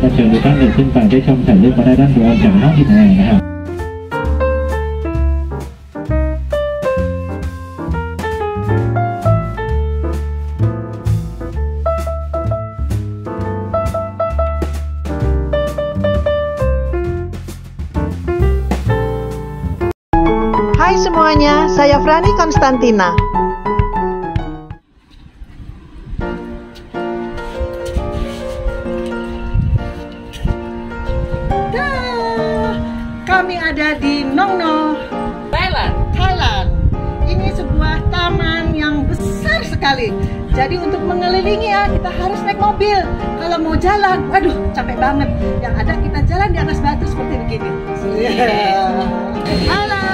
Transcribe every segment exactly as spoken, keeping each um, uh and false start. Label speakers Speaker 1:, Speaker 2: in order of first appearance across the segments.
Speaker 1: มาเชิญทุกท่านเดินขึ้นไปได้ชมถ่ายรูปมาได้ด้านบนจากห้องที่แพงนะครับ
Speaker 2: Hai semuanya, saya Frani Konstantina. Dah, kami ada di Nong Noh, Thailand. Thailand. Ini sebuah taman yang besar sekali. Jadi untuk mengelilingi ya kita harus naik mobil. Kalau mau jalan, waduh capek banget. Yang ada kita jalan di atas batu seperti begini. Yeah. Halo.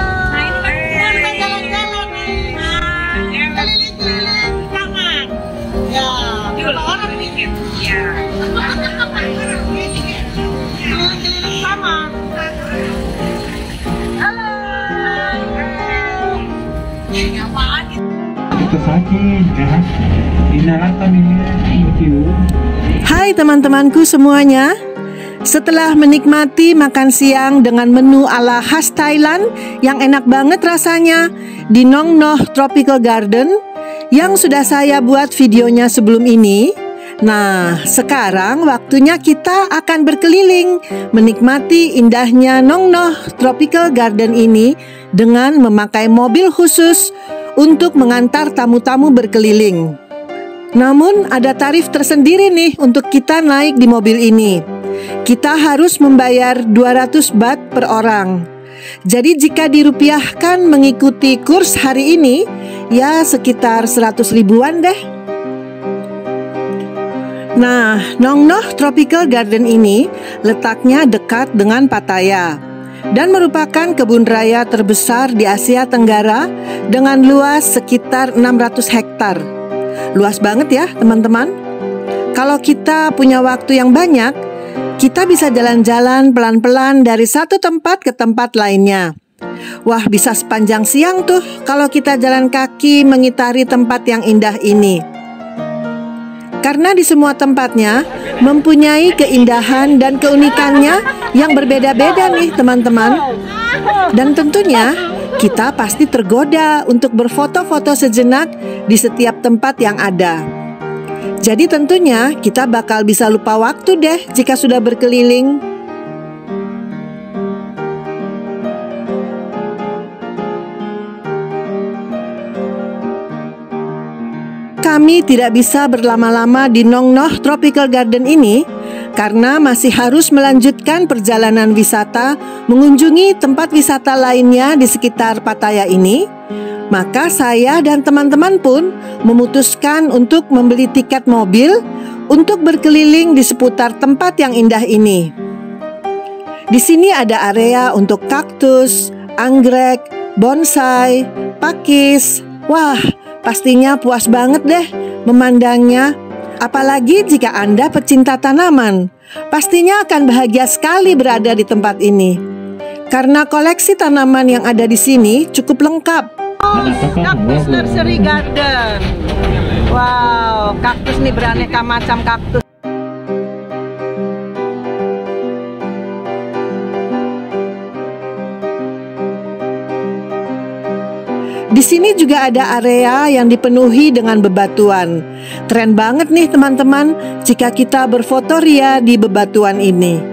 Speaker 2: Hai teman-temanku semuanya. Setelah menikmati makan siang dengan menu ala khas Thailand yang enak banget rasanya di Nong Noh Tropical Garden yang sudah saya buat videonya sebelum ini, nah sekarang waktunya kita akan berkeliling menikmati indahnya Nong Noh Tropical Garden ini dengan memakai mobil khusus untuk mengantar tamu-tamu berkeliling. Namun ada tarif tersendiri nih untuk kita naik di mobil ini. Kita harus membayar dua ratus baht per orang. Jadi jika dirupiahkan mengikuti kurs hari ini, ya sekitar seratus ribuan deh. Nah, Nong Noh Tropical Garden ini letaknya dekat dengan Pattaya dan merupakan kebun raya terbesar di Asia Tenggara dengan luas sekitar enam ratus hektar. Luas banget ya teman-teman. Kalau kita punya waktu yang banyak, kita bisa jalan-jalan pelan-pelan dari satu tempat ke tempat lainnya. Wah, bisa sepanjang siang tuh kalau kita jalan kaki mengitari tempat yang indah ini. Karena di semua tempatnya mempunyai keindahan dan keunikannya yang berbeda-beda nih teman-teman. Dan tentunya kita pasti tergoda untuk berfoto-foto sejenak di setiap tempat yang ada. Jadi tentunya kita bakal bisa lupa waktu deh jika sudah berkeliling. Kami tidak bisa berlama-lama di Nong Noh Tropical Garden ini karena masih harus melanjutkan perjalanan wisata mengunjungi tempat wisata lainnya di sekitar Pattaya ini. Maka saya dan teman-teman pun memutuskan untuk membeli tiket mobil untuk berkeliling di seputar tempat yang indah ini. Di sini ada area untuk kaktus, anggrek, bonsai, pakis. Wah, pastinya puas banget deh memandangnya. Apalagi jika Anda pecinta tanaman, pastinya akan bahagia sekali berada di tempat ini. Karena koleksi tanaman yang ada di sini cukup lengkap. Kaktus Nursery Garden. Wow, kaktus nih beraneka macam kaktus. Di sini juga ada area yang dipenuhi dengan bebatuan. Keren banget nih teman-teman jika kita berfoto ria di bebatuan ini.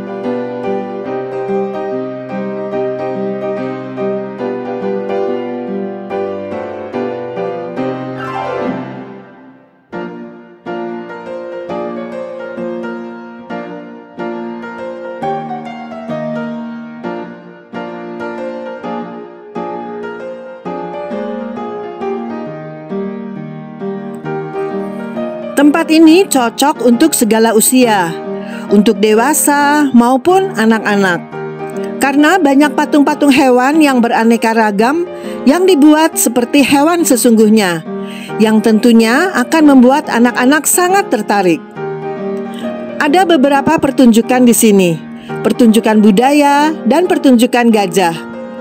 Speaker 2: Tempat ini cocok untuk segala usia, untuk dewasa maupun anak-anak. Karena banyak patung-patung hewan yang beraneka ragam yang dibuat seperti hewan sesungguhnya, yang tentunya akan membuat anak-anak sangat tertarik. Ada beberapa pertunjukan di sini, pertunjukan budaya dan pertunjukan gajah.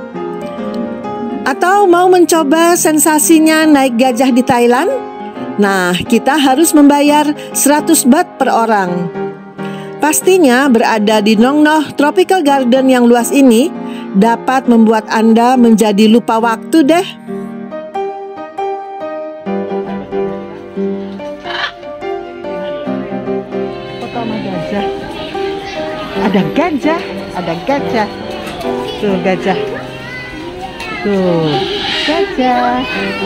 Speaker 2: Atau mau mencoba sensasinya naik gajah di Thailand? Nah, kita harus membayar seratus baht per orang. Pastinya berada di Nong Noh Tropical Garden yang luas ini dapat membuat Anda menjadi lupa waktu deh. Foto sama gajah. Ada gajah, ada gajah. Tuh gajah. Tuh gajah.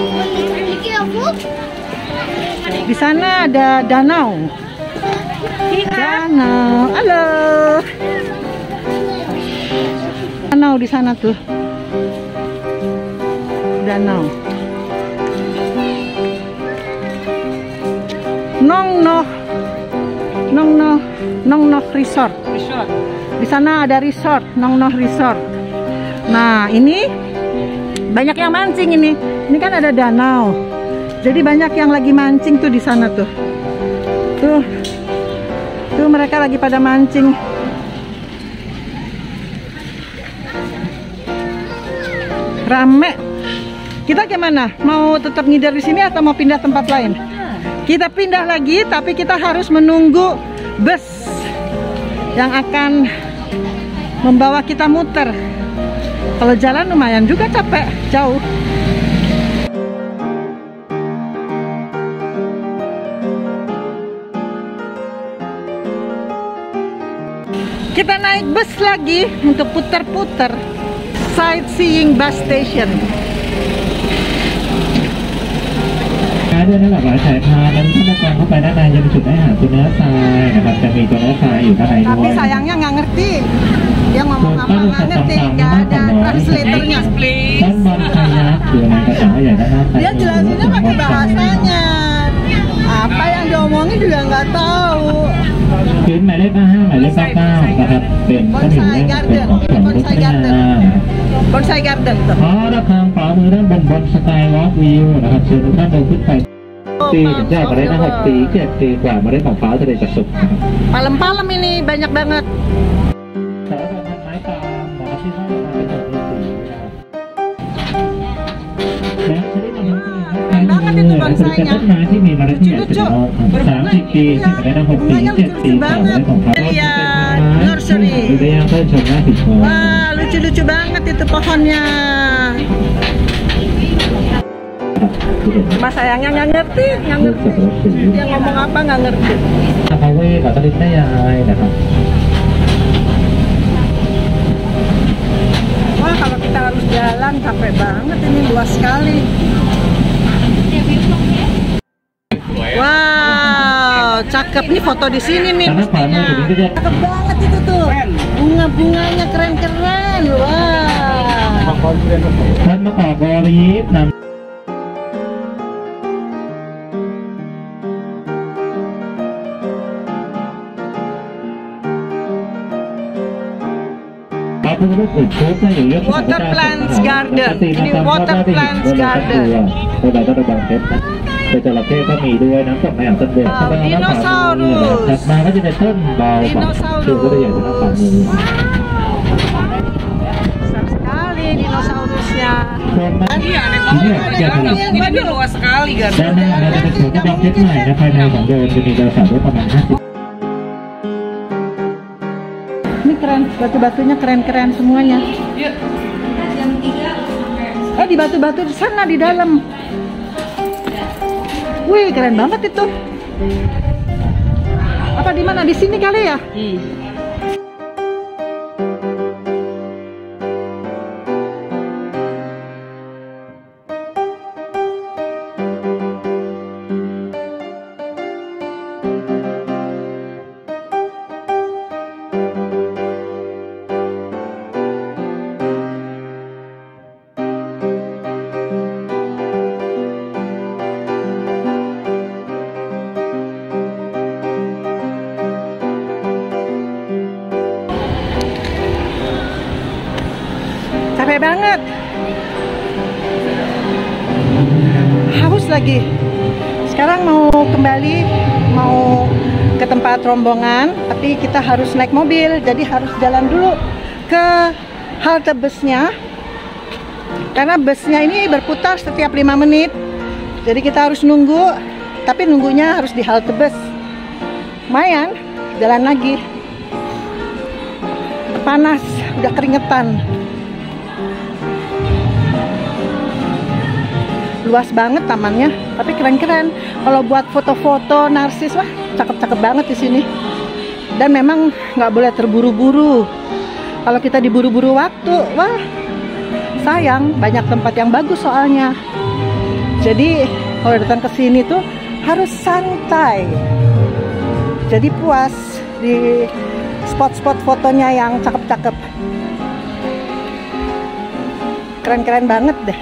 Speaker 2: Di sana ada danau. Danau, halo. Danau di sana tuh. Danau. Nong Noh, Nong Noh, Nong Noh Resort.
Speaker 3: Resort.
Speaker 2: Di sana ada resort, Nong Noh Resort. Nah, ini banyak yang mancing ini. Ini kan ada danau. Jadi banyak yang lagi mancing tuh di sana tuh. Tuh. Tuh mereka lagi pada mancing. Rame. Kita gimana? Mau tetap ngider di sini atau mau pindah tempat lain? Kita pindah lagi, tapi kita harus menunggu bus yang akan membawa kita muter. Kalau jalan lumayan juga capek, jauh. Kita naik bus lagi untuk putar-putar. Sightseeing bus station.
Speaker 1: ด้วยนั่นแหละว่าสายพานนั้นถ้าเรากางเข้าไปด้านในจะเป็นจุดให้อาหารตัวเนื้อทรายนะครับจะมีตัวเนื้อทรายอยู่ด้านในด้วย
Speaker 2: Tapi sayangnya nggak ngerti. Dia ngomong apa nggak ngerti. Nggak ada translatornya.
Speaker 1: ด้านบนคายักอยู่ในกระถางใหญ่ด้านหน้า
Speaker 2: Dia jelasinnya pakai bahasanya. Apa yang diomongin juga nggak tahu.
Speaker 1: พื้นหมายเลขห้าหมายเลขเก้าเก้านะครับเป็นขนมเล่นเป็นของขวัญพุทธา
Speaker 2: Bonsai garden tuh.
Speaker 1: อ๋อด้านทางขวามือด้านบนบนสกายวอล์กวิวนะครับเชิญทุกท่านเดินขึ้นไปปีถึงจะมาได้นะหกปีเจ็ดปีกว่ามาได้ของฟ้าทะเลจัดสุขนะครับ
Speaker 2: Palem-palem ini banyak banget.
Speaker 1: สารพันไม้ตามหมอที่เข้ามาเป็นหกปีนะครับและชนิดนี้เป็นต้นไม้ที่มีเมล็ดที่ใหญ่เป็นโอกสามสิบปีที่มาได้นะหกปีเจ็ดปีกว่ามาได้ของฟ้าทะเลจัดสุขดูได้ยังเพิ่มชมหน้าสิบคน
Speaker 2: Wah, lucu-lucu banget itu pohonnya. Mas sayangnya nggak ngerti, nggak ngerti. Dia ngomong apa nggak ngerti.
Speaker 1: พาเวกับตะลิดแม่ยายนะครับ
Speaker 2: Wah, kalau kita harus jalan capek banget ini, luas sekali. Wow, cakep nih foto di sini nih. Cakep banget itu tuh. Bunga-bunganya keren-keren. Wah.
Speaker 1: ท่านมะกอกบริฟนำ
Speaker 2: Water Plants Garden. Ini Water Plants Garden.
Speaker 1: ตัวใดก็ระบางเพชรนะเป็นจระเข้ก็มีด้วยน้ำตกในอ่างต้นเดือดถัดมาก็จะเป็นต้นเบาคือก็จะใหญ่เป็นหน้าฝ่ามือ
Speaker 2: Besar sekali dinosaurusnya.
Speaker 3: Iya, ini dia luas sekali kan.
Speaker 1: ด้านหน้าเราจะเป็นสวนกระบองเพชรใหม่นะภายในของโดมจะมีดาวเสาร์ด้วยประมาณห้าสิบ
Speaker 2: Ini keren, batu-batunya keren-keren semuanya. Eh di batu-batu di sana di dalam. Wih, keren banget itu. Apa di mana? Di sini kali ya?
Speaker 3: Hmm.
Speaker 2: Capek banget. Haus lagi. Sekarang mau kembali, mau ke tempat rombongan, tapi kita harus naik mobil, jadi harus jalan dulu ke halte busnya. Karena busnya ini berputar setiap lima menit. Jadi kita harus nunggu, tapi nunggunya harus di halte bus. Lumayan, jalan lagi. panas, udah keringetan. Luas banget tamannya, tapi keren-keren. Kalau buat foto-foto narsis, wah cakep-cakep banget di sini. Dan memang nggak boleh terburu-buru. Kalau kita diburu-buru waktu, wah sayang. Banyak tempat yang bagus soalnya. Jadi kalau datang ke sini tuh harus santai. Jadi puas di spot-spot fotonya yang cakep-cakep. Keren-keren banget deh.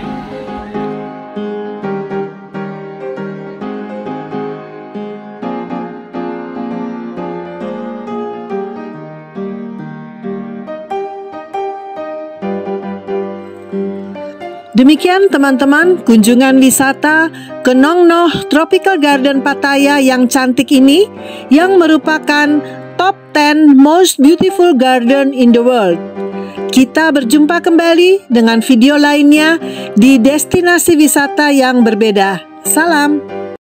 Speaker 2: Demikian teman-teman, kunjungan wisata ke Nong Noh Tropical Garden Pattaya yang cantik ini, yang merupakan top ten most beautiful garden in the world. Kita berjumpa kembali dengan video lainnya di destinasi wisata yang berbeda. Salam!